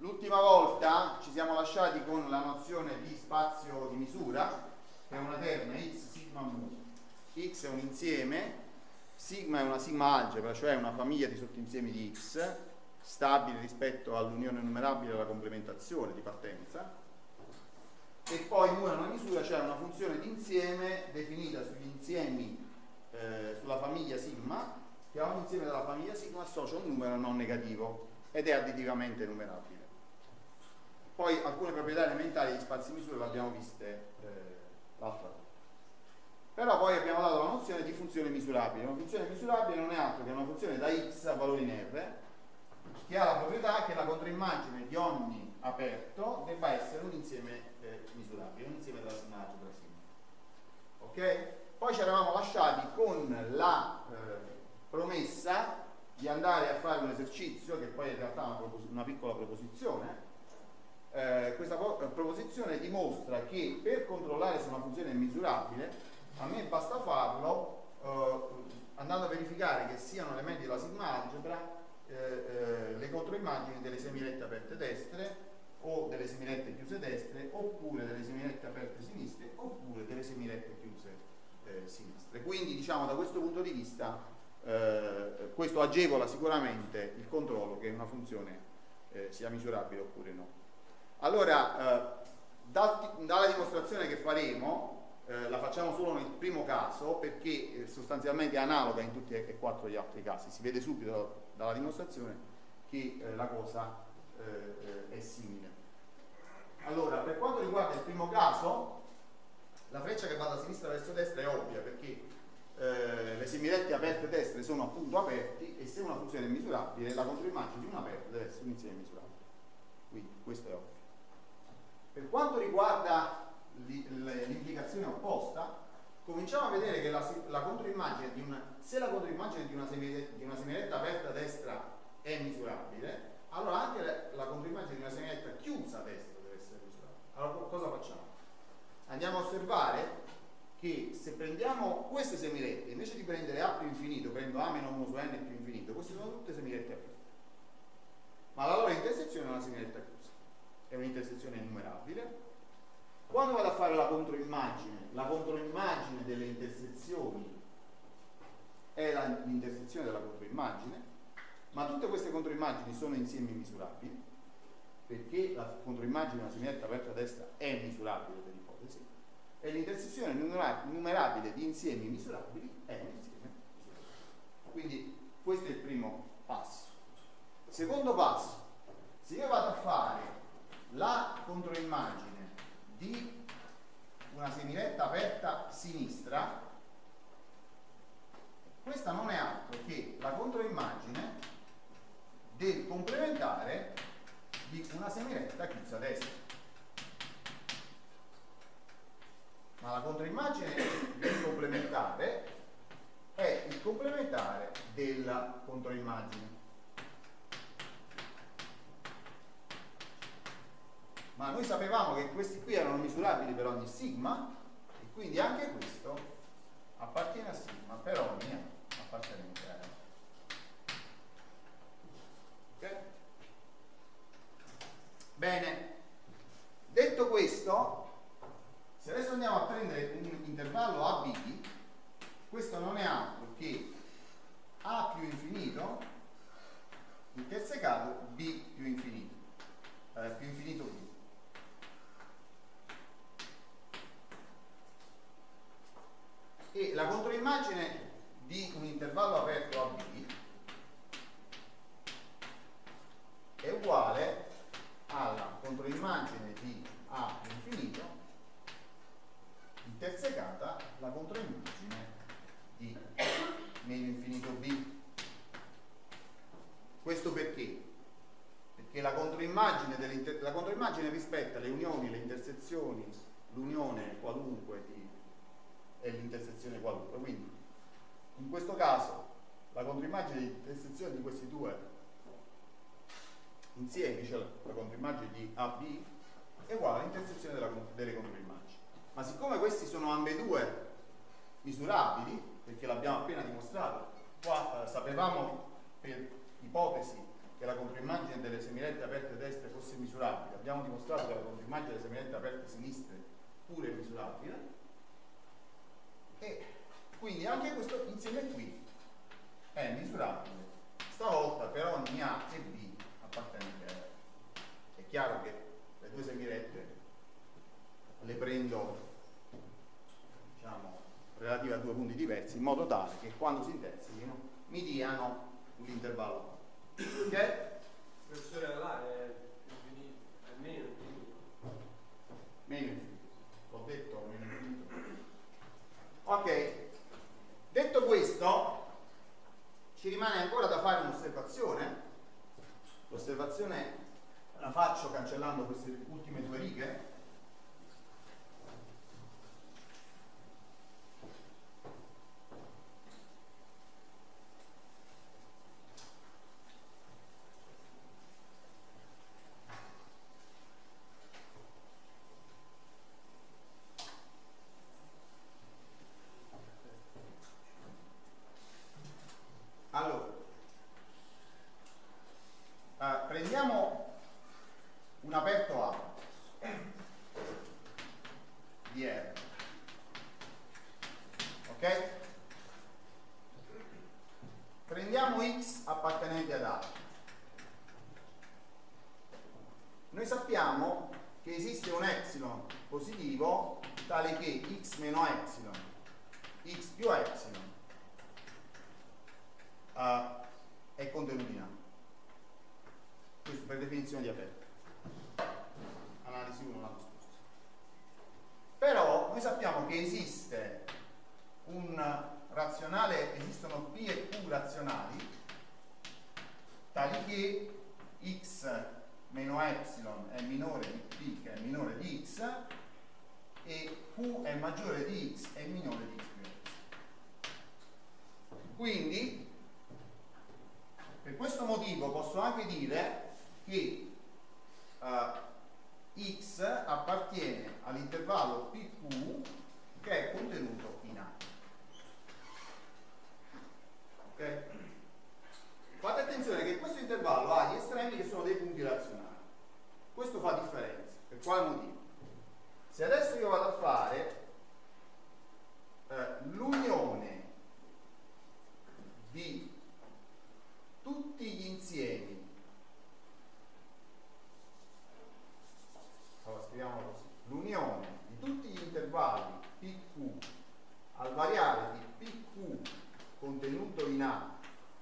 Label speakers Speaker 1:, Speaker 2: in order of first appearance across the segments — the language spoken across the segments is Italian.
Speaker 1: L'ultima volta ci siamo lasciati con la nozione di spazio di misura, che è una terna x sigma mu. X è un insieme, sigma è una sigma algebra, cioè una famiglia di sottoinsiemi di x, stabile rispetto all'unione numerabile e alla complementazione di partenza, e poi mu è una misura, cioè una funzione di insieme definita sugli insiemi sulla famiglia sigma, che a un insieme della famiglia sigma associa un numero non negativo ed è additivamente numerabile. Poi alcune proprietà elementari di spazi di misura le abbiamo viste l'altra volta. Però poi abbiamo dato la nozione di funzione misurabile. Una funzione misurabile non è altro che una funzione da x a valore in R, che ha la proprietà che la controimmagine di ogni aperto debba essere un insieme misurabile, un insieme della sigma algebra sigma. Ok? Poi ci eravamo lasciati con la promessa di andare a fare un esercizio, che poi in realtà è una piccola proposizione. Questa proposizione dimostra che per controllare se una funzione è misurabile, a me basta farlo andando a verificare che siano elementi della sigma algebra le controimmagini delle semilette aperte destre, o delle semilette chiuse destre, oppure delle semilette aperte sinistre, oppure delle semilette chiuse sinistre. Quindi, diciamo, da questo punto di vista questo agevola sicuramente il controllo che una funzione sia misurabile oppure no. Allora, dalla dimostrazione che faremo, la facciamo solo nel primo caso perché sostanzialmente è analoga in tutti e quattro gli altri casi. Si vede subito dalla dimostrazione che la cosa è simile. Allora, per quanto riguarda il primo caso, la freccia che va da sinistra verso destra è ovvia, perché le semilette aperte destre sono appunto aperti, e se una funzione è misurabile, la controimmagine di un aperto deve essere un insieme misurabile. Quindi questo è ovvio. Per quanto riguarda l'implicazione opposta, cominciamo a vedere che la controimmagine se la controimmagine di una semiletta aperta a destra è misurabile, allora anche la controimmagine di una semiletta chiusa a destra deve essere misurabile. Allora cosa facciamo? Andiamo a osservare che se prendiamo queste semilette, invece di prendere A più infinito, prendo A meno 1 su n più infinito, queste sono tutte semilette aperte, ma la loro intersezione è una semiletta chiusa, è un'intersezione numerabile. Quando vado a fare la controimmagine delle intersezioni è l'intersezione della controimmagine, ma tutte queste controimmagini sono insiemi misurabili, perché la controimmagine di una semiletta aperta a destra è misurabile per ipotesi, e l'intersezione numerabile di insiemi misurabili è un insieme misurabile. Quindi questo è il primo passo. Secondo passo, se io vado a fare la controimmagine di una semiletta aperta sinistra, questa non è altro che la controimmagine del complementare di una semiletta chiusa a destra. Ma la controimmagine del complementare è il complementare della controimmagine. Ma noi sapevamo che questi qui erano misurabili per ogni sigma, e quindi anche questo appartiene a sigma per ogni appartenente a R. Ok? Bene, detto questo, se adesso andiamo a prendere un intervallo AB, questo non è altro che A più infinito intersecato B più infinito B. E la controimmagine di un intervallo aperto AB è uguale alla controimmagine di A più infinito intersecata la controimmagine di meno infinito B. Questo perché? Perché la controimmagine rispetta le unioni, le intersezioni, l'unione qualunque e l'intersezione qualunque. Quindi in questo caso la controimmagine di intersezione di questi due insiemi, cioè la controimmagine di AB, è uguale all'intersezione delle controimmagini. Ma siccome questi sono ambedue misurabili, perché l'abbiamo appena dimostrato, qua sapevamo per ipotesi che la controimmagine delle semirette aperte destre fosse misurabile. Abbiamo dimostrato che la controimmagine delle semirette aperte sinistre pure è misurabile, e quindi anche questo insieme qui è misurabile, stavolta per ogni A e B appartenente a R. È chiaro che le due semirette le prendo, diciamo, relative a due punti diversi, in modo tale che quando si intersechino mi diano un intervallo. Ok?
Speaker 2: Professore, là è infinito, è meno infinito.
Speaker 1: Meno infinito. L'ho detto, meno infinito. Ok. Detto questo, ci rimane ancora da fare un'osservazione. L'osservazione la faccio cancellando queste ultime due righe. Allora, prendiamo un aperto A di R, ok? Prendiamo X appartenente ad A. Noi sappiamo che esiste un epsilon positivo tale che X meno epsilon, X più epsilon è contenuto in A. Questo per definizione di aperto. Analisi 1 l'anno scorso. Però noi sappiamo che esiste un razionale, esistono P e Q razionali tali che X meno epsilon è minore di P, che è minore di X, e Q è maggiore di X e minore di X più X. Quindi per questo motivo posso anche dire che X appartiene all'intervallo PQ che è contenuto in A. Ok? Fate attenzione che questo intervallo ha gli estremi che sono dei punti razionali. Questo fa differenza. Per quale motivo? Se adesso io vado a fare l'unione di tutti gli insiemi, allora scriviamolo così, l'unione di tutti gli intervalli PQ al variabile di PQ contenuto in A,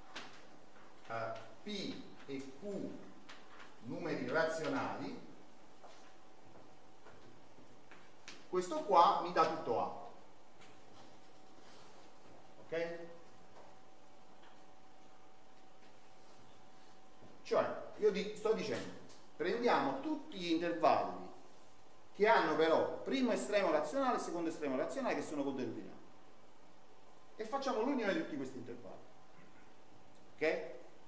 Speaker 1: P e Q numeri razionali, questo qua mi dà tutto A. Ok? Cioè, io sto dicendo, prendiamo tutti gli intervalli che hanno però primo estremo razionale e secondo estremo razionale che sono contenuti in A e facciamo l'unione di tutti questi intervalli. Ok?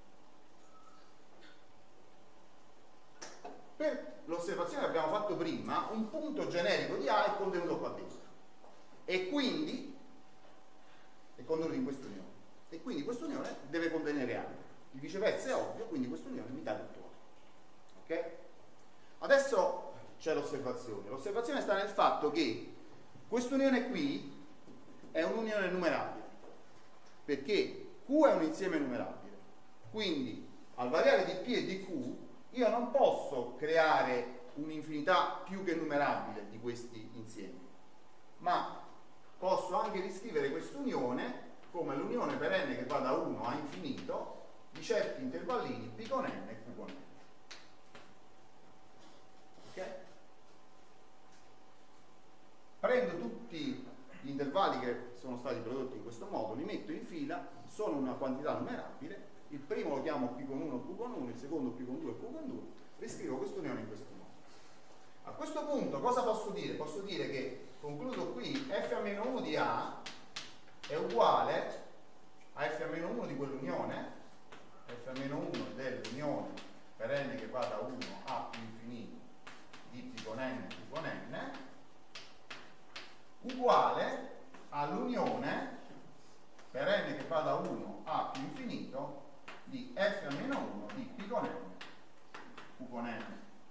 Speaker 1: Per l'osservazione che abbiamo fatto prima, un punto generico di A è contenuto qua dentro e quindi è contenuto in quest'unione, e quindi quest'unione deve contenere A. Il viceversa è ovvio, quindi quest'unione mi dà tutto A. Ok? Adesso c'è l'osservazione. L'osservazione sta nel fatto che quest'unione qui è un'unione numerabile, perché Q è un insieme numerabile, quindi al variare di P e di Q io non posso creare un'infinità più che numerabile di questi insiemi, ma posso anche riscrivere quest'unione come l'unione per n che va da 1 a infinito di certi intervallini P con n e Q con n. Ok? Prendo tutti gli intervalli che sono stati prodotti in questo modo, li metto in fila, sono una quantità numerabile, il primo lo chiamo P con 1 Q con 1, il secondo P con 2 Q con 2, riscrivo quest'unione in questo modo. A questo punto cosa posso dire? Posso dire che, concludo qui, f-1 di A è uguale a f-1 di quell'unione, f-1 dell'unione per n che va da 1 a più infinito di P con n Q con n, uguale all'unione per n che va da 1 a più infinito di f-1 meno 1 di P con n, Q con n.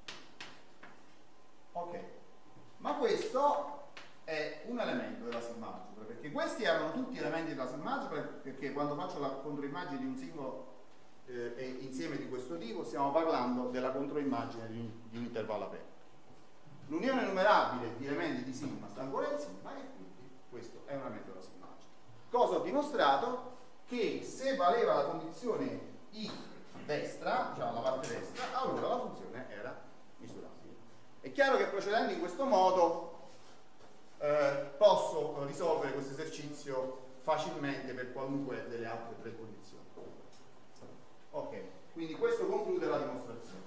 Speaker 1: Ok, ma questo è un elemento della sigma algebra, perché questi erano tutti elementi della sigma algebra, perché quando faccio la controimmagine di un singolo insieme di questo tipo stiamo parlando della controimmagine di un intervallo aperto. L'unione numerabile di elementi di sigma sta ancora in sigma e quindi questo è un elemento della sigma algebra. Cosa ho dimostrato? Che se valeva la condizione I destra, diciamo la parte destra, allora la funzione era misurabile. È chiaro che procedendo in questo modo posso risolvere questo esercizio facilmente per qualunque delle altre tre condizioni. Ok, quindi questo conclude la dimostrazione.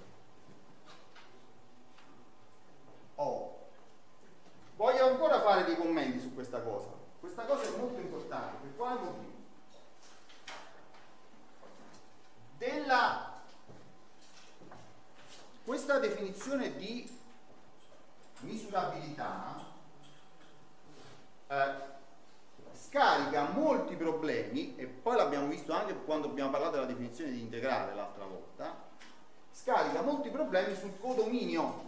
Speaker 1: Voglio ancora fare dei commenti su questa cosa. Questa cosa è molto importante. Per quale motivo? Questa definizione di misurabilità scarica molti problemi, e poi l'abbiamo visto anche quando abbiamo parlato della definizione di integrale l'altra volta, scarica molti problemi sul codominio.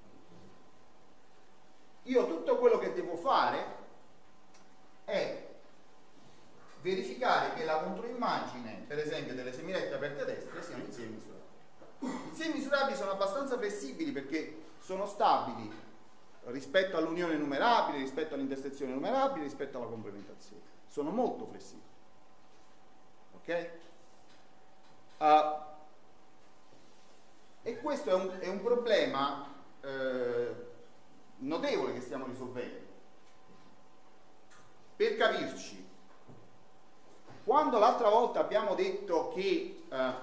Speaker 1: Io tutto quello che devo fare è verificare che la controimmagine, per esempio, delle semirette aperte a destra siano insiemi misurabili. I insiemi misurabili sono abbastanza flessibili perché sono stabili rispetto all'unione numerabile, rispetto all'intersezione numerabile, rispetto alla complementazione. Sono molto flessibili. Ok? E questo è un problema notevole che stiamo risolvendo. Per capirci, quando l'altra volta abbiamo detto che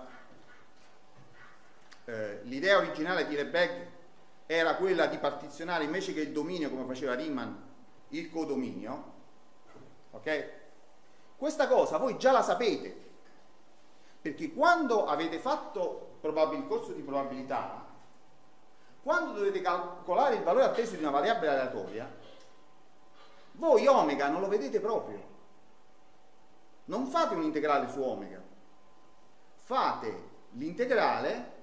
Speaker 1: l'idea originale di Lebesgue era quella di partizionare invece che il dominio, come faceva Riemann, il codominio, ok? Questa cosa voi già la sapete, perché quando avete fatto il corso di probabilità, quando dovete calcolare il valore atteso di una variabile aleatoria, voi omega non lo vedete proprio. Non fate un integrale su omega, fate l'integrale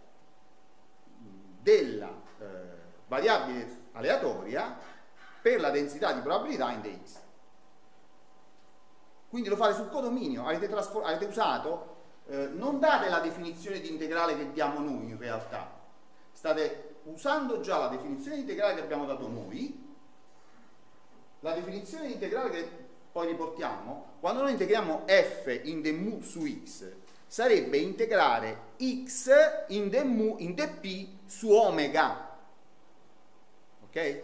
Speaker 1: della variabile aleatoria per la densità di probabilità in dx. Quindi lo fate sul codominio, avete usato, non date la definizione di integrale che diamo noi in realtà, state usando già la definizione di integrale che abbiamo dato noi, la definizione di integrale che poi riportiamo, quando noi integriamo f in d mu su x, sarebbe integrare x in d mu in dp su omega. Ok?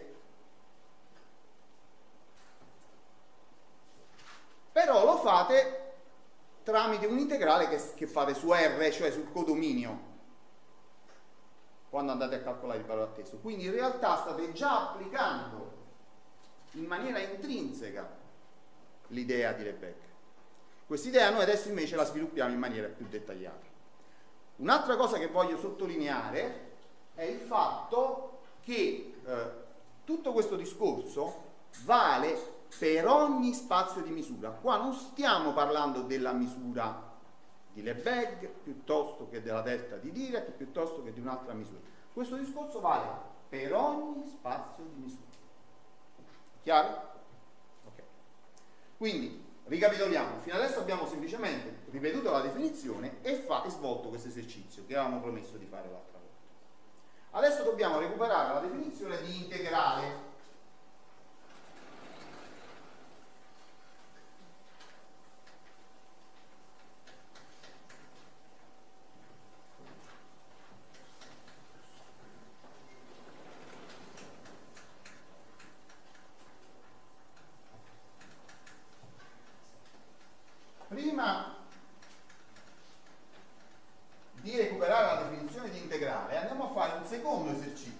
Speaker 1: Però lo fate tramite un integrale che fate su R, cioè sul codominio, quando andate a calcolare il valore atteso. Quindi in realtà state già applicando in maniera intrinseca l'idea di Lebesgue. Quest'idea noi adesso invece la sviluppiamo in maniera più dettagliata. Un'altra cosa che voglio sottolineare è il fatto che tutto questo discorso vale per ogni spazio di misura. Qua non stiamo parlando della misura di Lebesgue piuttosto che della delta di Dirac piuttosto che di un'altra misura. Questo discorso vale per ogni spazio di misura. Chiaro? Ok. Quindi ricapitoliamo, fino adesso abbiamo semplicemente ripetuto la definizione e svolto questo esercizio che avevamo promesso di fare l'altra volta. Adesso dobbiamo recuperare la definizione di integrale. Prima di recuperare la definizione di integrale andiamo a fare un secondo esercizio.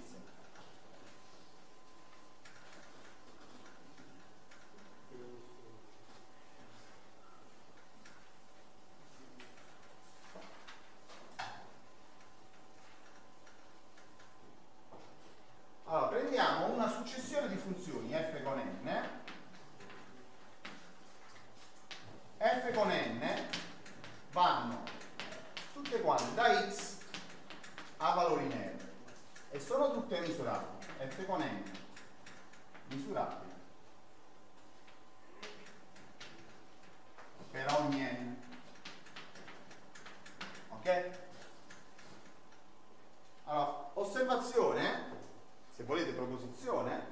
Speaker 1: Allora, prendiamo una successione di funzioni f con n. F con n vanno tutte quante da da x a valori in R e sono tutte misurabili, f con n misurabili per ogni n. Ok? Allora, osservazione, se volete proposizione,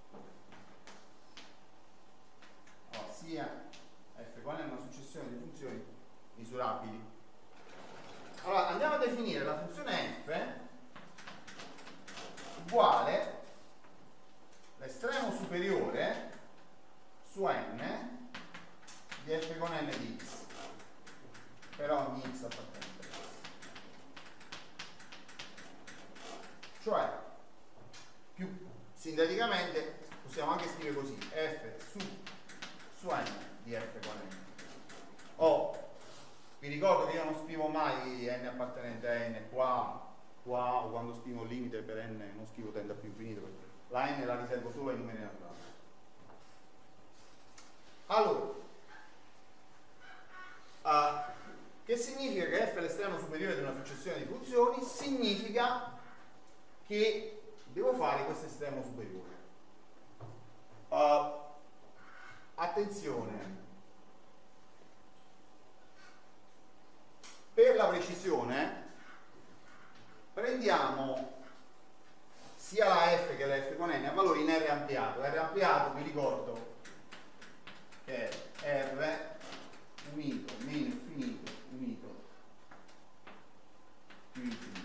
Speaker 1: allora, sia f con n è una successione di funzioni misurabili. Allora, andiamo a definire la funzione f uguale l'estremo superiore su n di f con n di x per ogni x appartenente a x. Cioè, più sinteticamente possiamo anche scrivere così: f su n di f con n. O vi ricordo che io non scrivo mai n appartenente a n qua o quando scrivo il limite per n non scrivo tende a più infinito, perché la n la riservo solo ai numeri naturali. Allora, che significa che f è l'estremo superiore di una successione di funzioni? Significa che devo fare questo estremo superiore. Attenzione, per la precisione prendiamo sia la f che la f con n a valori in R ampliato. R ampliato, vi ricordo che è R unito meno infinito unito più infinito.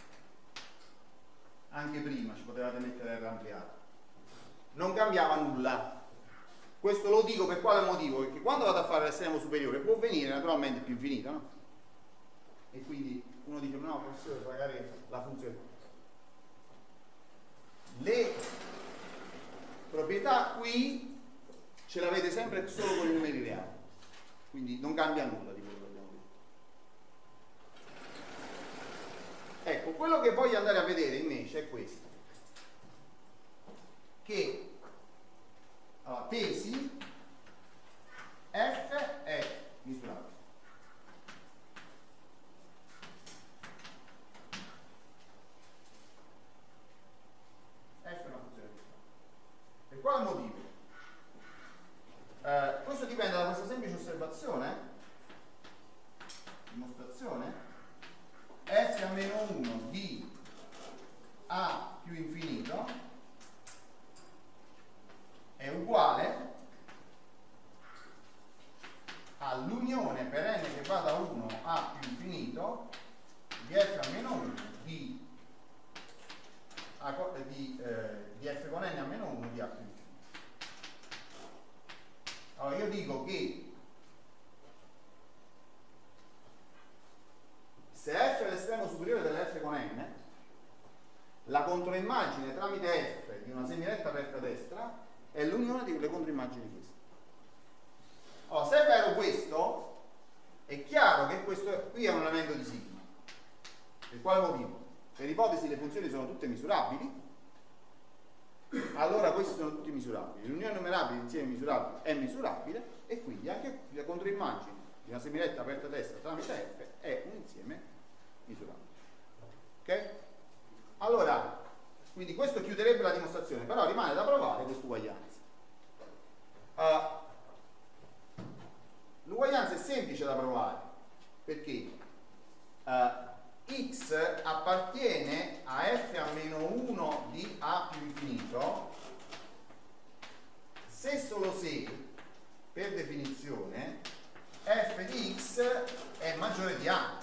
Speaker 1: Anche prima ci potevate mettere R ampliato, non cambiava nulla. Questo lo dico per quale motivo? Perché quando vado a fare l'estremo superiore può venire naturalmente più infinito, no? E quindi uno dice: no, professore, magari la funzione, le proprietà qui ce l'avete sempre solo con i numeri reali, quindi non cambia nulla di quello che abbiamo detto. Ecco, quello che voglio andare a vedere invece è questo, che allora, tesi f è misurabile. Per quale motivo? Questo dipende da questa semplice osservazione, dimostrazione: f a meno 1 di a più infinito è uguale all'unione per n che va da 1 a più infinito di f a meno 1 di f con n a meno 1 di a più infinito. Allora io dico che se f è l'estremo superiore dell'f con n, la controimmagine tramite f di una semiretta aperta a destra è l'unione delle controimmagini di questa. Allora, se è vero questo, è chiaro che questo qui è un elemento di sigma. Per quale motivo? Per ipotesi le funzioni sono tutte misurabili, allora questi sono tutti misurabili. L'unione numerabile insieme misurabile è misurabile e quindi anche la controimmagine di una semiretta aperta a destra tramite f è un insieme misurabile. Ok? Allora, quindi questo chiuderebbe la dimostrazione, però rimane da provare quest'uguaglianza. L'uguaglianza è semplice da provare perché x appartiene a f a meno 1 di a più infinito se solo se, per definizione, f di x è maggiore di a.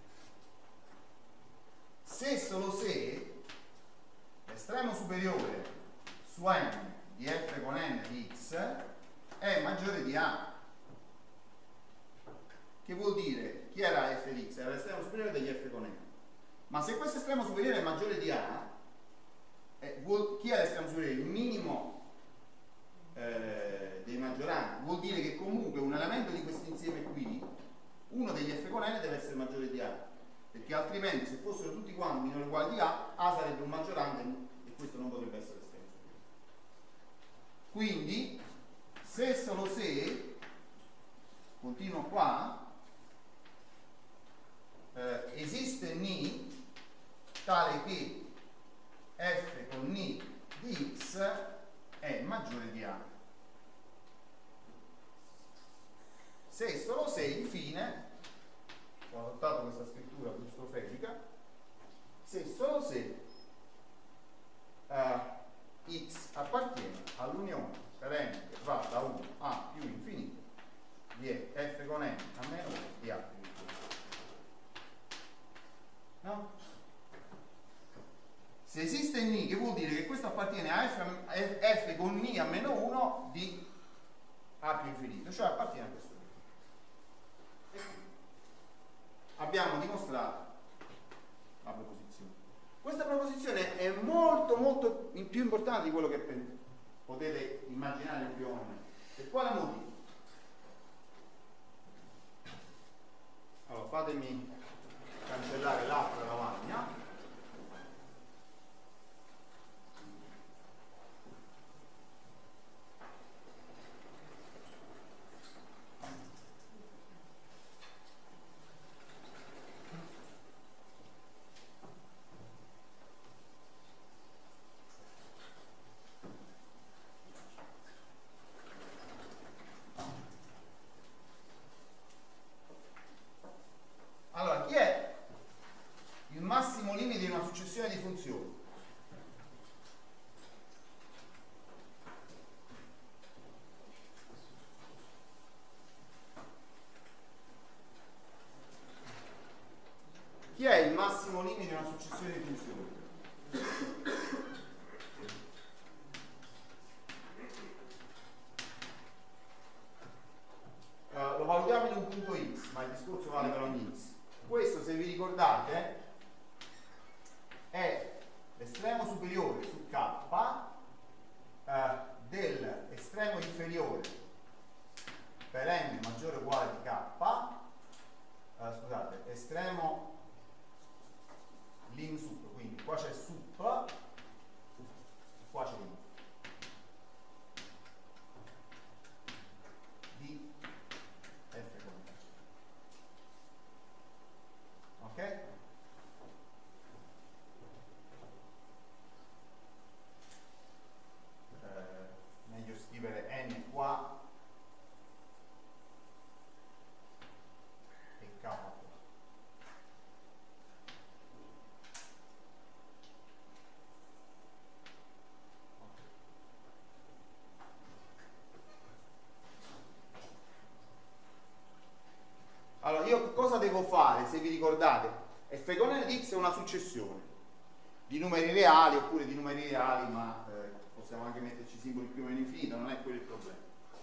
Speaker 1: Se solo se l'estremo superiore su n di f con n di x è maggiore di a. Che vuol dire? Chi era f di x? Era l'estremo superiore degli f con n. Ma se questo estremo superiore è maggiore di a, chi è l'estremo superiore? Il minimo dei maggioranti. Vuol dire che comunque un elemento di questo insieme qui, uno degli f con n deve essere maggiore di a, perché altrimenti se fossero tutti quanti minore o uguali di a sarebbe un maggiorante e questo non potrebbe essere l'estremo superiore. Quindi se solo se, continuo qua, esiste Ni tale che f con Ni di x è maggiore di A. Se e solo se, infine, ho adottato questa scrittura cristofelica, se e solo se x appartiene all'unione per n che va da 1 a più infinito di f con n a meno 1 di A. No? Se esiste Ni, che vuol dire che questo appartiene a f con Ni a meno 1 di A più infinito, cioè appartiene a questo. E qui abbiamo dimostrato la proposizione. Questa proposizione è molto più importante di quello che potete immaginare più o meno. Per quale motivo? Allora, fatemi cancellare l'altra lavagna. Allora, chi è il massimo limite di una successione di funzioni? Chi è il massimo limite di una successione di funzioni? Lo valutiamo in un punto x, ma il discorso vale per ogni x. Questo, se vi ricordate, è l'estremo superiore su k dell'estremo inferiore per n maggiore o uguale di k, scusate, estremo lim sup, quindi qua c'è sup, qua c'è lim di f con n. Ok? Meglio scrivere n qua e k qua. Allora, io cosa devo fare, se vi ricordate? F con n di x è una successione di numeri reali oppure di numeri reali, ma possiamo anche metterci simboli più o meno infinito, non è quello il problema.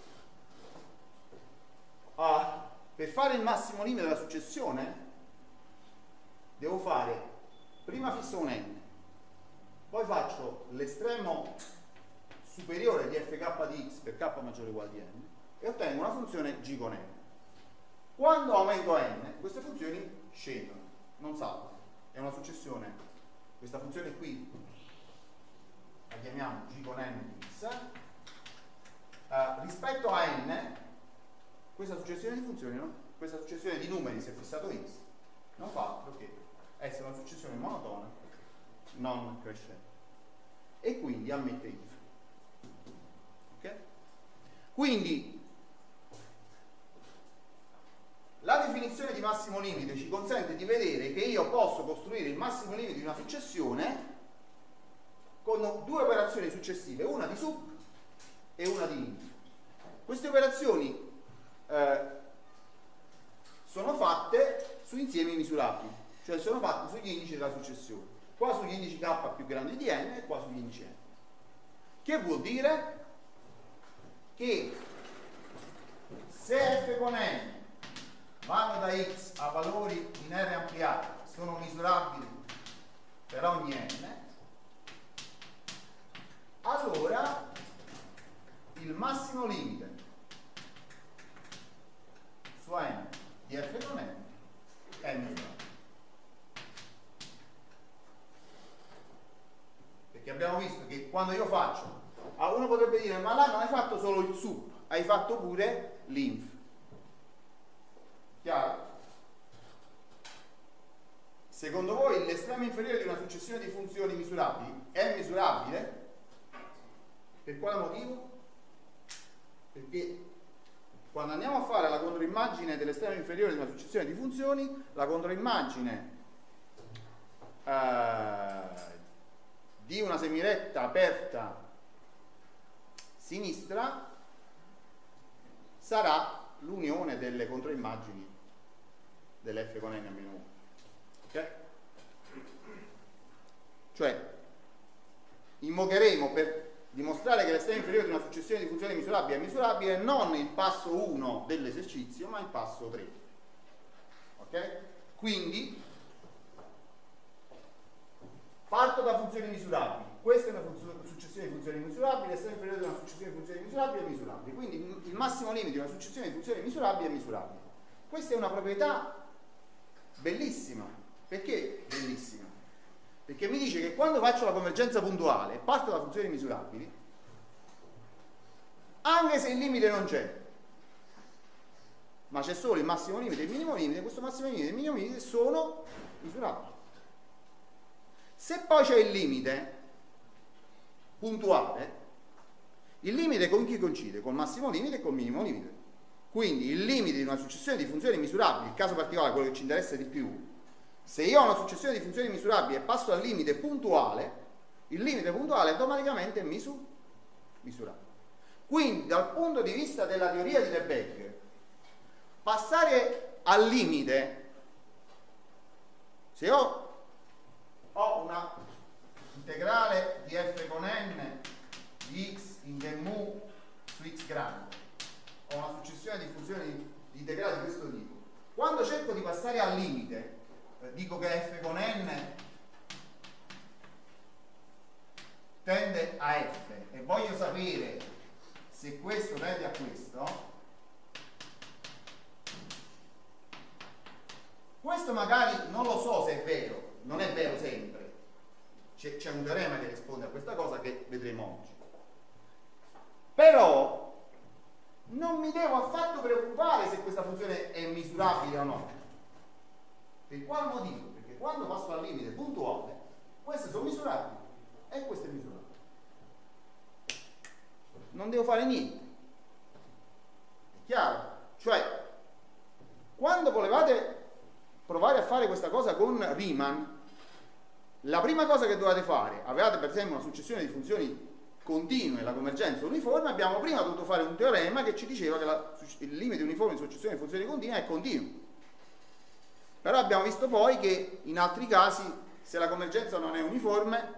Speaker 1: Per fare il massimo limite della successione devo fare, prima fisso un n, poi faccio l'estremo superiore di fk di x per k maggiore o uguale di n e ottengo una funzione g con n. Quando aumento n, queste funzioni scendono, non salgono. È una successione. Questa funzione qui la chiamiamo g con n di x. Rispetto a n, questa successione di funzioni, no? Questa successione di numeri, se fissato x, non fa altro che essere una successione monotona, non crescente. E quindi ammette if. Ok? Quindi la definizione di massimo limite ci consente di vedere che io posso costruire il massimo limite di una successione con due operazioni successive, una di sup e una di inf. Queste operazioni sono fatte su insiemi misurabili, cioè sono fatte sugli indici della successione, qua sugli indici k più grandi di n e qua sugli indici n. Che vuol dire? Che se f con n vanno da x a valori in R ampliati, sono misurabili per ogni n, allora il massimo limite su n di f con n è misurabile. Perché abbiamo visto che quando io faccio, uno potrebbe dire, ma là non hai fatto solo il sup, hai fatto pure l'inf. Chiaro? secondo voi l'estremo inferiore di una successione di funzioni misurabili è misurabile? Per quale motivo? Perché quando andiamo a fare la controimmagine dell'estremo inferiore di una successione di funzioni, la controimmagine di una semiretta aperta sinistra sarà l'unione delle controimmagini dell'F con n-1. Ok? Cioè, invocheremo per dimostrare che l'estremo inferiore di una successione di funzioni misurabili è misurabile non il passo 1 dell'esercizio, ma il passo 3. Ok? Quindi parto da funzioni misurabili. Questa è una successione di funzioni misurabili, l'estremo inferiore di una successione di funzioni misurabili è misurabile. Quindi il massimo limite di una successione di funzioni misurabili è misurabile. Questa è una proprietà bellissima. Perché bellissima? Perché mi dice che quando faccio la convergenza puntuale e parto da funzioni misurabili, anche se il limite non c'è, ma c'è solo il massimo limite e il minimo limite, questo massimo limite e il minimo limite sono misurabili. Se poi c'è il limite puntuale, il limite con chi coincide? Col massimo limite e col minimo limite. Quindi il limite di una successione di funzioni misurabili, il caso particolare, quello che ci interessa di più, se io ho una successione di funzioni misurabili e passo al limite puntuale, il limite puntuale automaticamente è misurabile. Quindi dal punto di vista della teoria di Lebesgue, passare al limite, se io ho una integrale di f con n di x in che mu su x grande, ho una successione di funzioni di integrale di questo tipo, quando cerco di passare al limite, dico che f con n tende a f e voglio sapere se questo tende a questo magari non lo so se è vero, non è vero sempre, c'è un teorema che risponde a questa cosa che vedremo oggi, però non mi devo affatto preoccupare se questa funzione è misurabile o no. Per quale motivo? Perché quando passo al limite puntuale, queste sono misurabili e questo è misurabile. Non devo fare niente. È chiaro? Cioè, quando volevate provare a fare questa cosa con Riemann, la prima cosa che dovete fare, avevate per esempio una successione di funzioni continue, la convergenza uniforme, abbiamo prima dovuto fare un teorema che ci diceva che il limite uniforme di successione di funzioni continue è continuo. Però abbiamo visto poi che in altri casi, se la convergenza non è uniforme,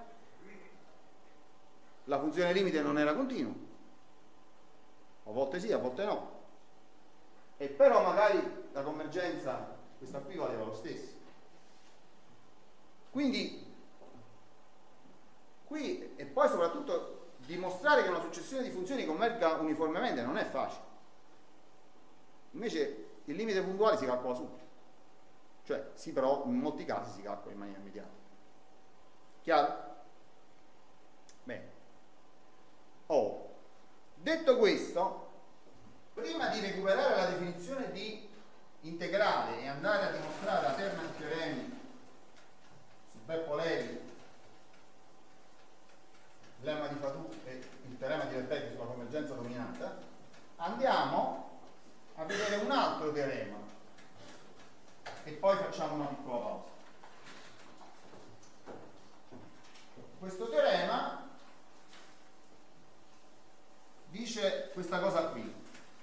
Speaker 1: la funzione limite non era continua. A volte sì, a volte no. E però magari la convergenza, questa qui valeva lo stesso. Quindi, qui, e poi soprattutto dimostrare che una successione di funzioni converga uniformemente non è facile. Invece il limite puntuale si calcola subito. Cioè, sì, però in molti casi si calcola in maniera immediata. Chiaro? Bene. Detto questo, prima di recuperare la definizione di integrale e andare a dimostrare la terna di teoremi su Beppo Levi, il lemma di Fatou e il teorema di Lebesgue sulla convergenza dominata, andiamo a vedere un altro teorema e poi facciamo una piccola pausa. Questo teorema dice questa cosa qui.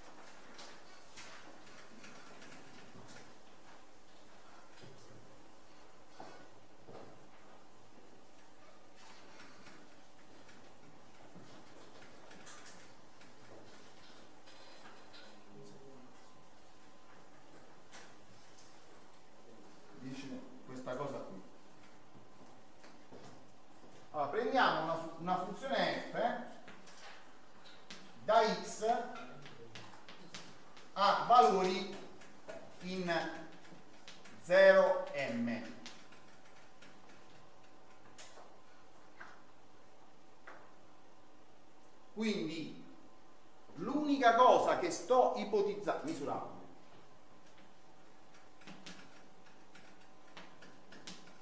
Speaker 1: Allora, prendiamo una funzione f da x a valori in 0m. Quindi l'unica cosa che sto ipotizzando, misurabile,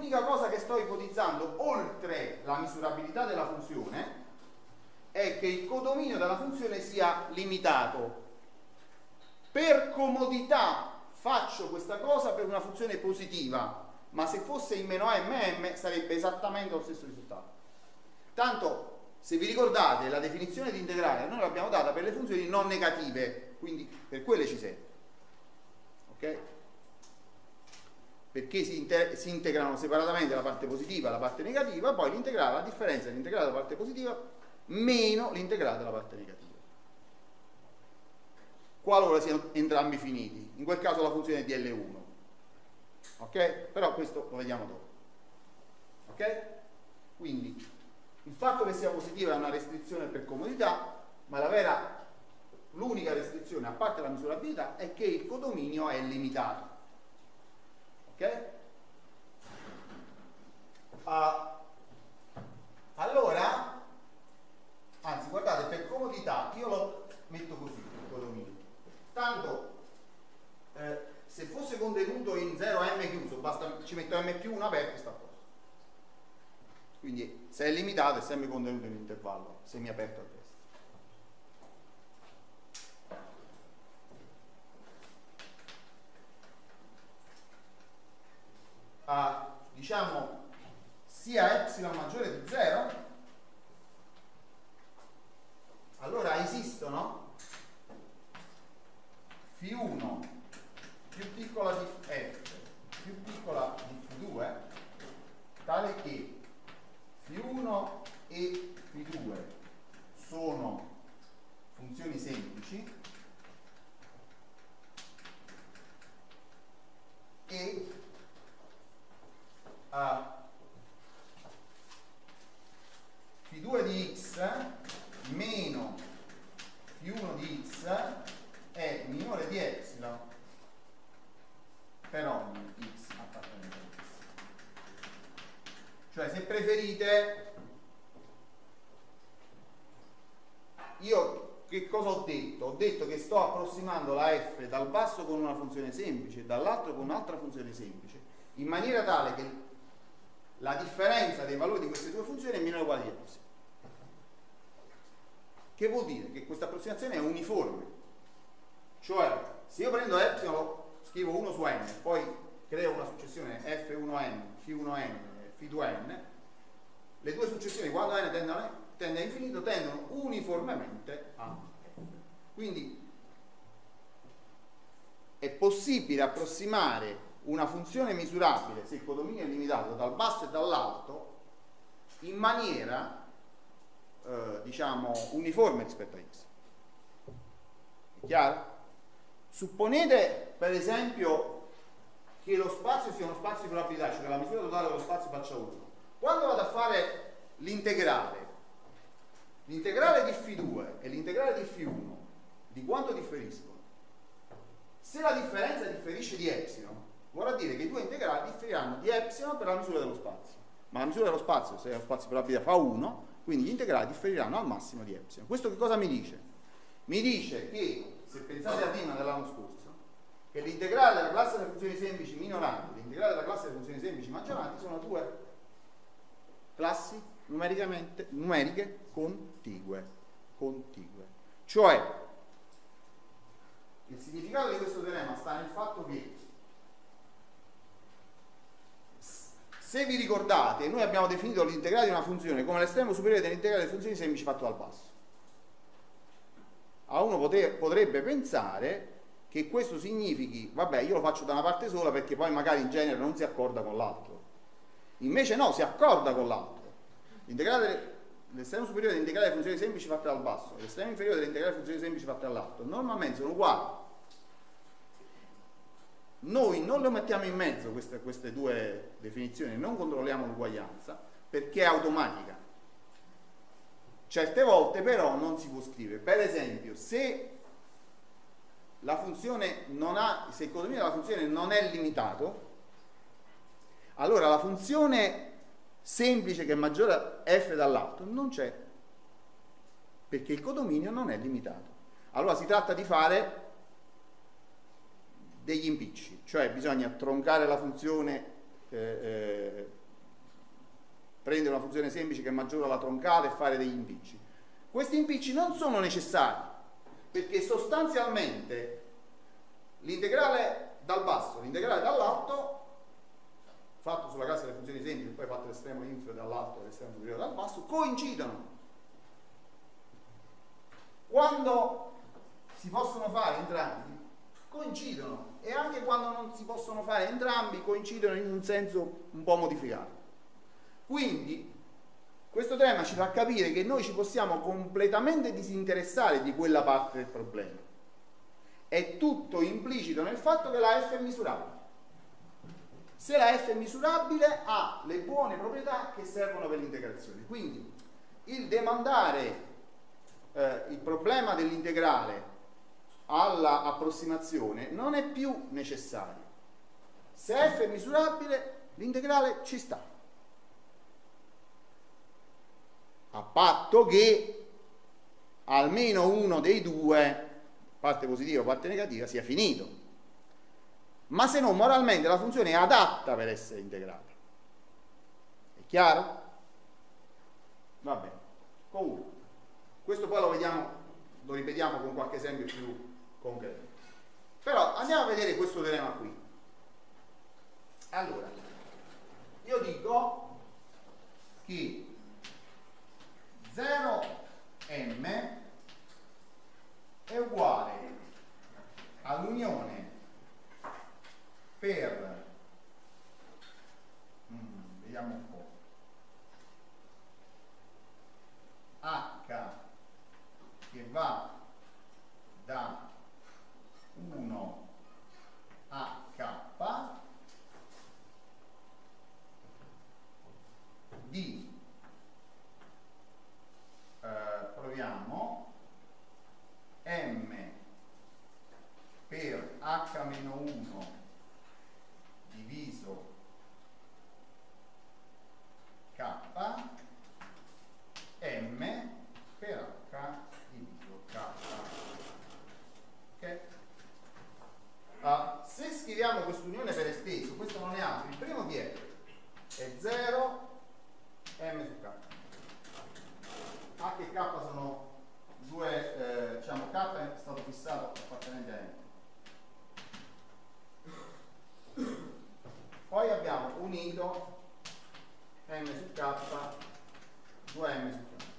Speaker 1: L'unica cosa che sto ipotizzando, oltre la misurabilità della funzione, è che il codominio della funzione sia limitato. Per comodità faccio questa cosa per una funzione positiva, ma se fosse in meno a m sarebbe esattamente lo stesso risultato. Tanto, se vi ricordate, la definizione di integrale noi l'abbiamo data per le funzioni non negative, quindi per quelle ci serve. Ok? Perché si integrano separatamente la parte positiva e la parte negativa, poi l'integrale, la differenza dell'integrale della parte positiva meno l'integrale della parte negativa. Qualora siano entrambi finiti, in quel caso la funzione è DL1. Ok? Però questo lo vediamo dopo. Ok? Quindi il fatto che sia positiva è una restrizione per comodità, ma l'unica restrizione, a parte la misurabilità, è che il codominio è limitato. Ok? Allora, anzi, guardate, per comodità io lo metto così, il codominio. Tanto, se fosse contenuto in 0m chiuso, basta, ci metto m più 1 aperto e sta a posto. Quindi, se è limitato è sempre contenuto in un intervallo semiaperto a destra. Diciamo, sia epsilon maggiore di 0, allora esistono φ1 più piccola di f più piccola di φ2, tale che φ1 e φ2 sono funzioni semplici e φ2 di x meno φ1 di x è minore di epsilon per ogni x appartenente a x. Cioè, se preferite, io che cosa ho detto? Ho detto che sto approssimando la f dal basso con una funzione semplice e dall'altro con un'altra funzione semplice, in maniera tale che la differenza dei valori di queste due funzioni è minore o uguale di epsilon. Che vuol dire? Che questa approssimazione è uniforme. Cioè, se io prendo epsilon, lo scrivo 1 su n, poi creo una successione f1n, φ1n, φ2n, le due successioni, quando n tende a infinito, tendono uniformemente a f. Quindi è possibile approssimare una funzione misurabile, se il codominio è limitato dal basso e dall'alto, in maniera diciamo uniforme rispetto a x. È chiaro? Supponete per esempio che lo spazio sia uno spazio di probabilità, cioè che la misura totale dello spazio faccia 1. Quando vado a fare l'integrale di φ2 e l'integrale di φ1, di quanto differiscono? Se la differenza differisce di epsilon, vorrà dire che i due integrali differiranno di epsilon per la misura dello spazio. Ma la misura dello spazio, se lo spazio di probabilità fa 1, quindi gli integrali differiranno al massimo di epsilon. Questo che cosa mi dice? Mi dice che, se pensate a prima dell'anno scorso, che l'integrale della classe delle funzioni semplici minoranti e l'integrale della classe delle funzioni semplici maggioranti sono due classi numeriche contigue. Cioè, il significato di questo teorema sta nel fatto che, se vi ricordate, noi abbiamo definito l'integrale di una funzione come l'estremo superiore dell'integrale delle funzioni semplici fatto dal basso. A uno potrebbe pensare che questo significhi, vabbè, io lo faccio da una parte sola perché poi magari in genere non si accorda con l'altro. Invece no, si accorda con l'altro. L'estremo superiore dell'integrale delle funzioni semplici fatte dal basso e l'estremo inferiore dell'integrale delle funzioni semplici fatte dall'alto normalmente sono uguali. Noi non le mettiamo in mezzo queste due definizioni, non controlliamo l'uguaglianza perché è automatica. Certe volte però non si può scrivere. Per esempio, se la funzione se il codominio della funzione non è limitato, allora la funzione semplice che è maggiore a f dall'alto non c'è, perché il codominio non è limitato. Allora si tratta di fare degli impicci, cioè bisogna troncare la funzione prendere una funzione semplice che è maggiore alla troncata e fare degli impicci. Questi impicci non sono necessari, perché sostanzialmente l'integrale dal basso, l'integrale dall'alto, fatto sulla classe delle funzioni semplici, poi fatto l'estremo inferiore dall'alto e l'estremo superiore dal basso, coincidono. Quando si possono fare entrambi, coincidono, e anche quando non si possono fare entrambi, coincidono in un senso un po' modificato. Quindi questo teorema ci fa capire che noi ci possiamo completamente disinteressare di quella parte del problema. È tutto implicito nel fatto che la f è misurabile. Se la f è misurabile, ha le buone proprietà che servono per l'integrazione. Quindi il demandare il problema dell'integrale alla approssimazione non è più necessario. Se f è misurabile, l'integrale ci sta, a patto che almeno uno dei due, parte positiva o parte negativa, sia finito. Ma se no, moralmente la funzione è adatta per essere integrata. È chiaro? Va bene. Comunque, questo poi lo vediamo, lo ripetiamo con qualche esempio più concreto. Però andiamo a vedere questo teorema qui. Allora, io dico che 0m è uguale all'unione per vediamo un po', h che va da 1 a k di proviamo m per h-1 diviso k m per h diviso k. Ok? Se scriviamo quest'unione per esteso, questo non è altro, il primo chi è? È 0 m su k. H e k sono due, diciamo, k è stato fissato appartenente a m. Poi abbiamo unito m su k, 2m su k.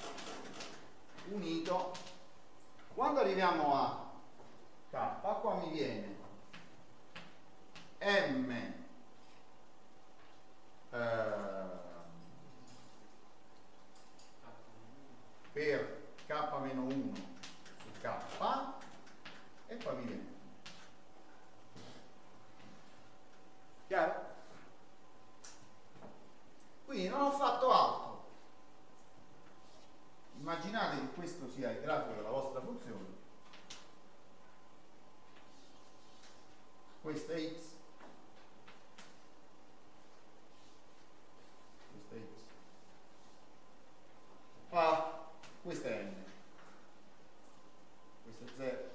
Speaker 1: Unito, quando arriviamo a k, qua mi viene m per k-1 su k e poi mi viene. Chiaro? Quindi non ho fatto altro. Immaginate che questo sia il grafico della vostra funzione. Questa è x. Questa è x. Questa è n. Questo è 0.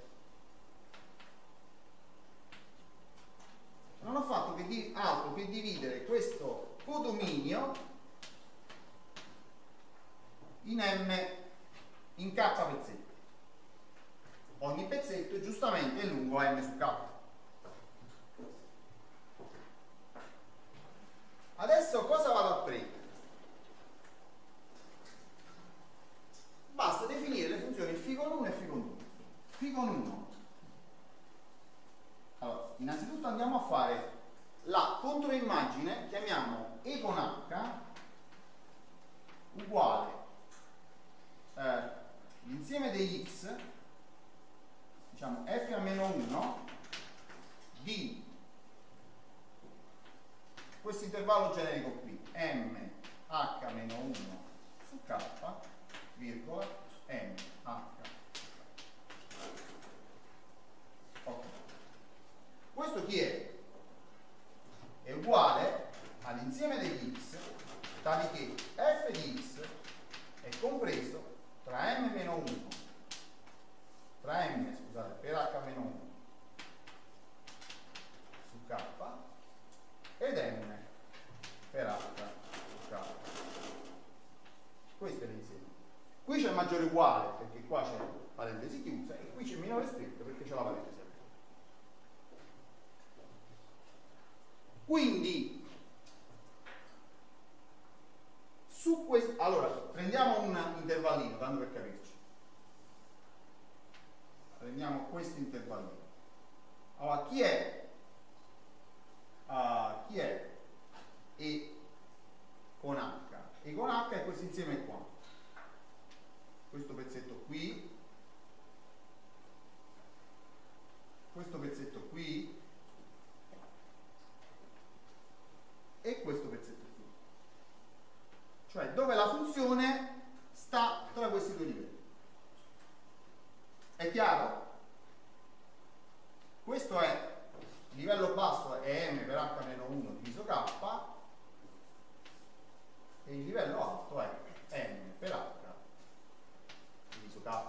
Speaker 1: Non ho fatto altro che dividere questo codominio in m, in k pezzetti. Ogni pezzetto giustamente è lungo m su k. Adesso cosa vado a prendere? Basta definire le funzioni φ con 1 e φ con 2. Φ con 1. Allora, innanzitutto andiamo a fare la controimmagine, chiamiamo e con h uguale l'insieme degli x, diciamo f a meno 1 di questo intervallo generico qui, m h meno 1 su k, virgola, m h. Ok. Questo chi è? È uguale all'insieme degli x, tali che f di x è compreso tra m meno 1, tra m, scusate, per h meno 1 su k ed m per h su k. Qui c'è il maggiore uguale perché qua c'è parentesi chiusa e qui c'è il minore stretto perché c'è la parentesi aperta. Quindi su questo, allora prendiamo un intervallino tanto per capirci. Prendiamo questo intervallino. Allora chi è E con H? E con H è questo insieme qua. Questo pezzetto qui, questo pezzetto qui e questo pezzetto qui. Cioè dove la funzione sta tra questi due livelli. È chiaro? Questo è il livello basso è m per h-1 diviso k e il livello alto è m per h diviso k.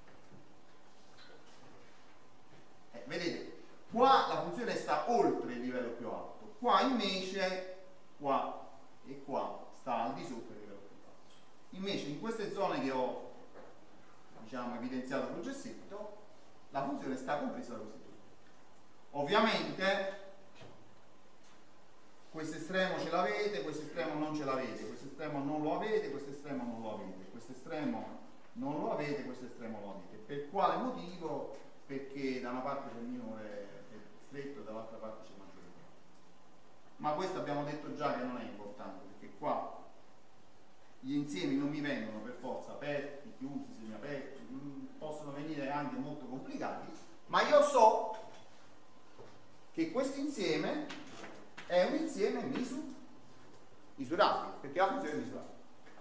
Speaker 1: Vedete, qua la funzione sta oltre il livello più alto, qua invece qua e qua sta al di sopra il livello più alto. Invece in queste zone che ho diciamo evidenziato col gessetto la funzione sta compresa da questi due. Ovviamente questo estremo ce l'avete, questo estremo non ce l'avete, questo estremo non lo avete, questo estremo non lo avete, questo estremo non lo avete, questo estremo lo avete. Per quale motivo? Perché da una parte c'è il minore stretto e dall'altra parte c'è il maggiore. Ma questo abbiamo detto già che non è importante, perché qua gli insiemi non mi vengono per forza aperti, chiusi, semiaperti, possono venire anche molto complicati, ma io so che questo insieme è un insieme misurabile, perché la funzione è misurabile.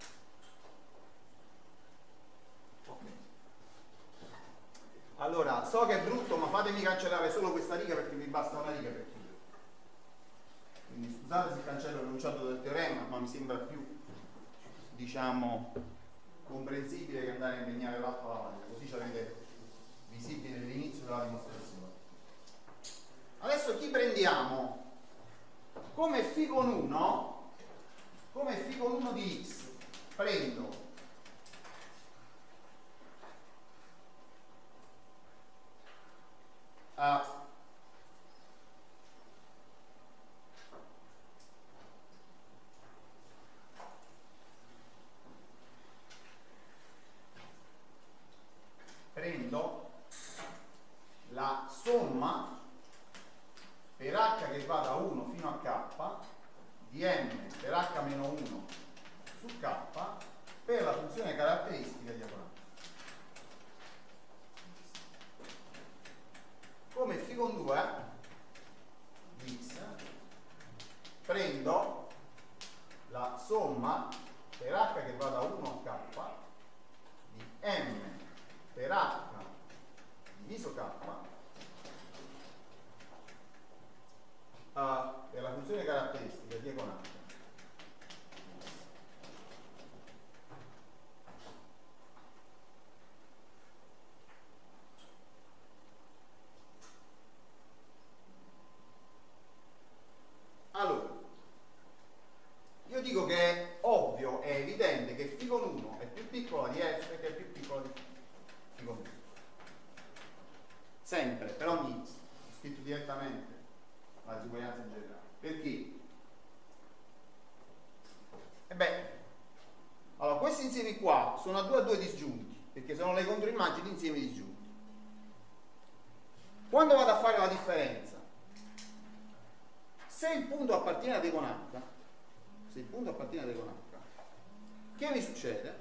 Speaker 1: Allora, so che è brutto, ma fatemi cancellare solo questa riga perché mi basta una riga per chiudere. Quindi scusate se cancello l'enunciato del teorema, ma mi sembra più, diciamo, comprensibile che andare a impegnare l'altra lavagna, così ci avete visibile l'inizio della dimostrazione. Adesso chi prendiamo? Come φ con 1, come φ con 1 di x, prendo la somma per h che va da 1 fino a k di m per h-1 su k per la funzione caratteristica diagonale. Come φ con 2 di x prendo la somma per h che va da 1 a k di m per h diviso k per la funzione caratteristica diagonale. Allora, io dico che è ovvio, è evidente che φ con 1 è più piccola di f che è più piccola di φ con 2. Sempre, per ogni x, scritto direttamente la disuguaglianza in generale. Perché? E beh, allora questi insiemi qua sono a 2 a 2 disgiunti, perché sono le controimmagini di insiemi disgiunti. Quando vado a fare la differenza, se il punto appartiene a D con H, se il punto appartiene a D con H, che mi succede?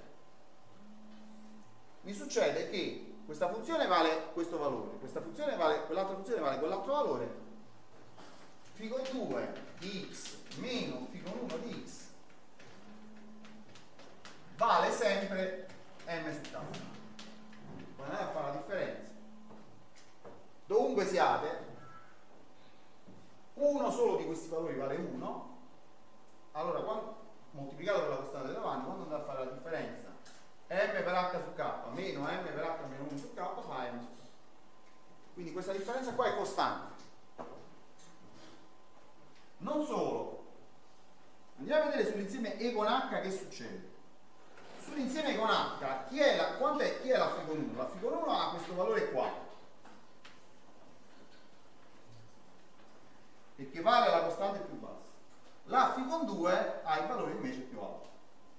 Speaker 1: Mi succede che questa funzione vale questo valore, questa funzione vale quell'altra funzione vale quell'altro valore, φ con 2 di x meno φ con 1 di x vale sempre m su k. Quando andiamo a fare la differenza, dovunque siate, uno solo di questi valori vale 1, allora quando, moltiplicato per la costante davanti, quando andate a fare la differenza m per h su k meno m per h meno 1 su k fa m su k. Quindi questa differenza qua è costante. Non solo, andiamo a vedere sull'insieme E con H che succede. Su sull'insieme con H, chi è la φ con 1? La φ con 1 ha questo valore qua, perché vale la costante più bassa. La φ con 2 ha il valore invece più alto.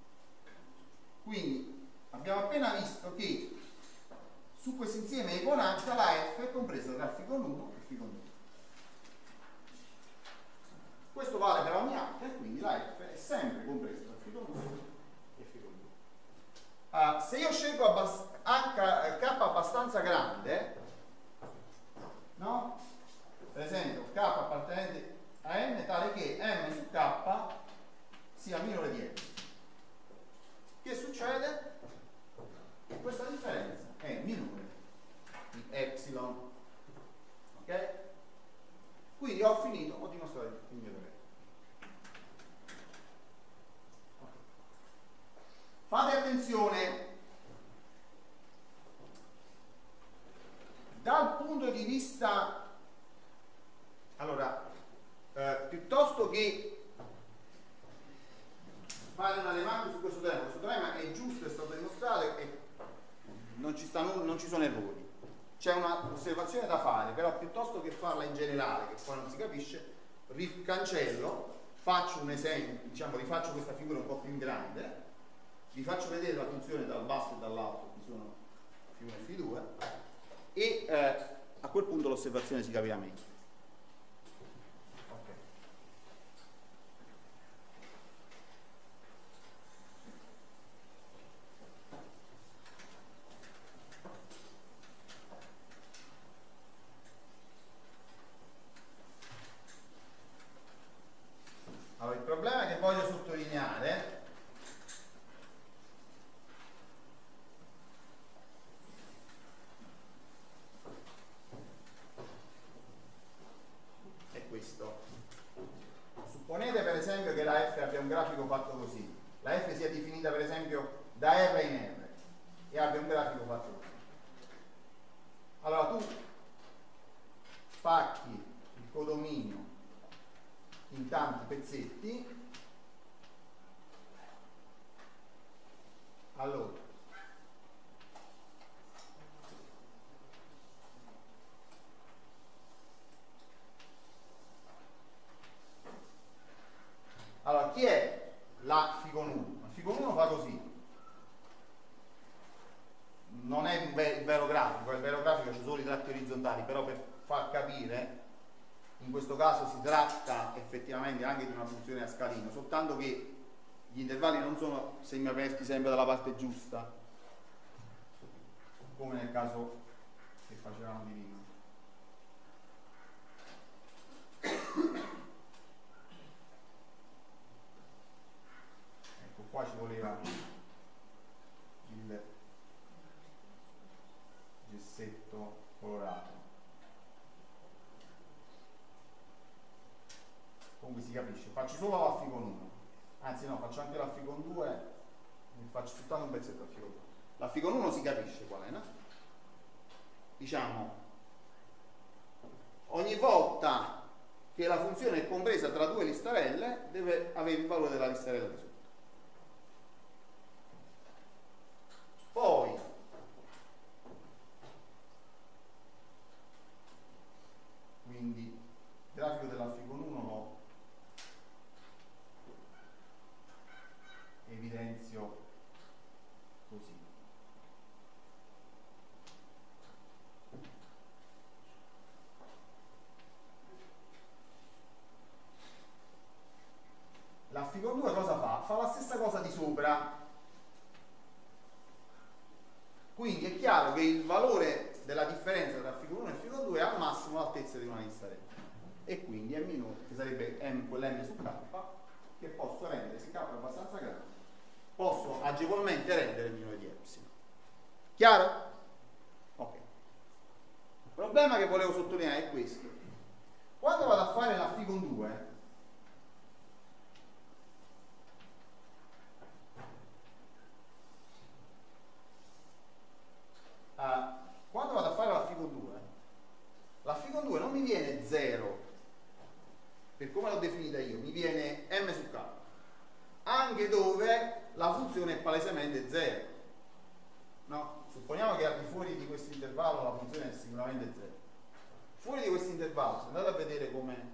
Speaker 1: Quindi abbiamo appena visto che su questo insieme con H la f è compresa tra φ con 1 e φ con 2. Questo vale per ogni H e quindi la f è sempre compresa tra φ con 1 e φ con 2. Se io scelgo K abbastanza grande, no? Per esempio K appartenente a n tale che m su K sia minore di epsilon, che succede? Che questa differenza è minore di epsilon, ok? Quindi ho finito, ho dimostrato il mio dovere. Fate attenzione, dal punto di vista, allora, piuttosto che fare una lemante su questo teorema è giusto, è stato dimostrato e non ci sono errori. C'è un'osservazione da fare, però piuttosto che farla in generale, che poi non si capisce, cancello, faccio un esempio, diciamo, rifaccio questa figura un po' più in grande, vi faccio vedere la funzione dal basso e dall'alto, che sono φ1 e φ2, e a quel punto l'osservazione si capirà meglio. Okay. Allora, il problema che voglio sottolineare è questo. Supponete per esempio che la f abbia un grafico fatto così, la f sia definita per esempio da R in R e abbia un grafico fatto così. Allora tu spacchi il codominio in tanti pezzetti, allora chi è la φ con 1? La φ con 1 fa così, non è il vero grafico, il vero grafico c'è solo i tratti orizzontali, però per far capire in questo caso si tratta effettivamente anche di una funzione a scalino, soltanto che gli intervalli non sono semiaperti sempre dalla parte giusta, come nel caso che facevamo di prima. Ecco, qua ci voleva il gessetto colorato. Comunque si capisce, faccio solo la φ con 1, anzi no, faccio anche la φ con 2 e faccio soltanto un pezzetto a φ con 2. La φ con 1 si capisce qual è, no? Diciamo, ogni volta che la funzione è compresa tra due listarelle deve avere il valore della listarella di sotto. Poi quindi il grafico della φ con 1 lo evidenzio così. La φ con 2 cosa fa? Fa la stessa cosa di sopra. Quindi è chiaro che il valore della differenza tra φ con 1 e φ con 2 è al massimo l'altezza di una listarella. E quindi è minore, che sarebbe m, quell'm su k, che posso rendere, se k è abbastanza grande, posso agevolmente rendere minore di epsilon. Chiaro? Ok. Il problema che volevo sottolineare è questo. Quando vado a fare la φ con 2, quando vado a fare la φ con 2, la φ con 2 non mi viene 0, per come l'ho definita io, mi viene m su k, anche dove la funzione è palesemente 0. No? Supponiamo che al di fuori di questo intervallo la funzione è sicuramente 0. Fuori di questo intervallo, se andate a vedere come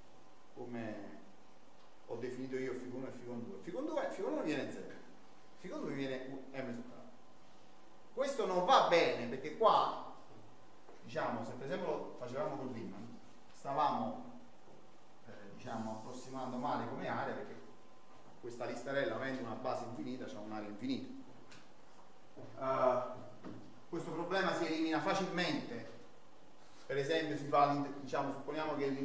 Speaker 1: ho definito io φ1 e φ2, φ1 viene 0, φ2 viene m su k. Questo non va bene perché qua, diciamo, se per esempio lo facevamo con Riemann, stavamo diciamo, approssimando male come area, perché questa listarella, avendo una base infinita, c'ha un'area infinita. Questo problema si elimina facilmente. Per esempio si fa, diciamo, supponiamo che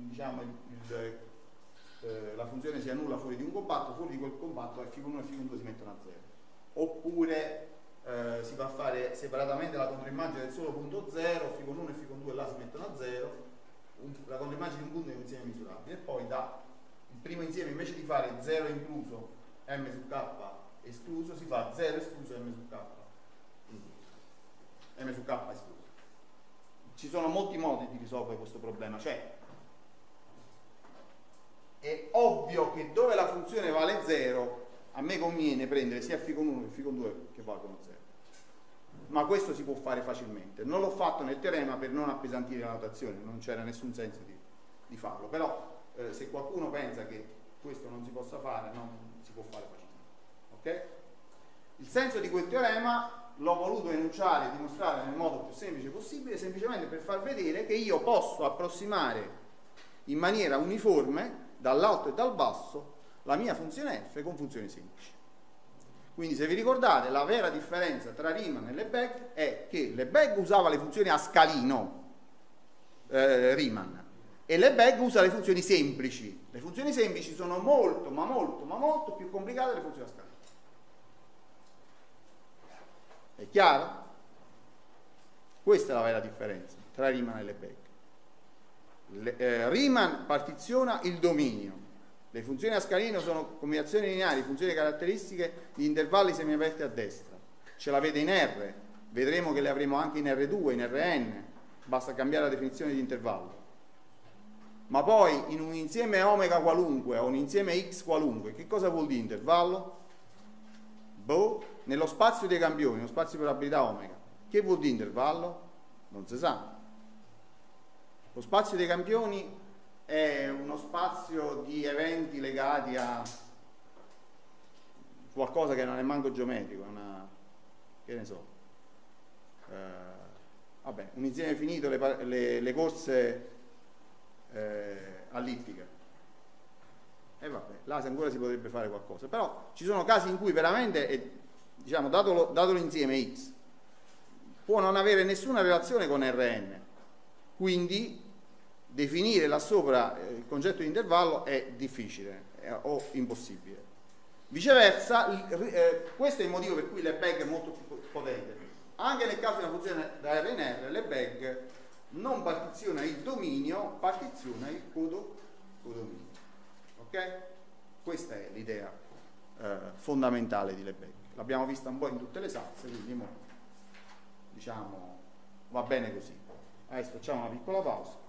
Speaker 1: la funzione sia nulla fuori di un compatto, fuori di quel compatto φ1 e φ2 si mettono a 0. Oppure si va a fare separatamente la controimmagine del solo punto 0, φ1 e φ2 là si mettono a 0, la controimmagine di un punto è un insieme misurabile, e poi da il primo insieme, invece di fare 0 incluso m su k escluso, si fa 0 escluso m su k incluso, m su k escluso. Ci sono molti modi di risolvere questo problema, cioè è ovvio che dove la funzione vale 0 a me conviene prendere sia φ1 che φ2 che valgono 0, ma questo si può fare facilmente. Non l'ho fatto nel teorema per non appesantire la notazione, non c'era nessun senso di farlo, però se qualcuno pensa che questo non si possa fare, non si può fare facilmente. Ok? Il senso di quel teorema l'ho voluto enunciare e dimostrare nel modo più semplice possibile, semplicemente per far vedere che io posso approssimare in maniera uniforme dall'alto e dal basso la mia funzione f con funzioni semplici. Quindi se vi ricordate, la vera differenza tra Riemann e Lebesgue è che Lebesgue usava le funzioni a scalino, Riemann, e Lebesgue usa le funzioni semplici. Le funzioni semplici sono molto, ma molto più complicate delle funzioni a scalino. È chiaro? Questa è la vera differenza tra Riemann e Lebesgue. Riemann partiziona il dominio. Le funzioni a scalino sono combinazioni lineari, funzioni caratteristiche di intervalli semiaperti a destra. Ce l'avete in R, vedremo che le avremo anche in R2, in Rn, basta cambiare la definizione di intervallo. Ma poi in un insieme omega qualunque o un insieme x qualunque, che cosa vuol dire intervallo? Boh, nello spazio dei campioni, nello spazio di probabilità omega. Che vuol dire intervallo? Non si sa. Lo spazio dei campioni è uno spazio di eventi legati a qualcosa che non è manco geometrico, che ne so, vabbè, un insieme finito, le corse allittiche, e vabbè, là ancora si potrebbe fare qualcosa, però ci sono casi in cui veramente, diciamo, dato l'insieme x, può non avere nessuna relazione con Rn, quindi definire là sopra il concetto di intervallo è difficile o impossibile. Viceversa, questo è il motivo per cui Lebesgue è molto più potente. Anche nel caso di una funzione da R in R, Lebesgue non partiziona il dominio, partiziona il codominio. Ok? Questa è l'idea fondamentale di Lebesgue. L'abbiamo vista un po' in tutte le salse, quindi diciamo va bene così. Adesso facciamo una piccola pausa.